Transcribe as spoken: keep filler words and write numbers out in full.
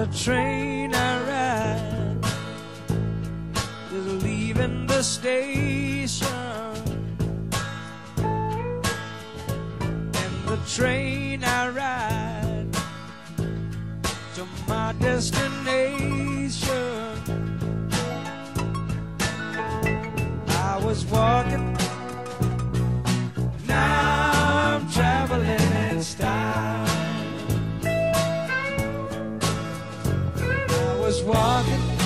the train I ride is leaving the station, and the train I ride to my destination. I was walking, now I'm traveling in style. I was walking,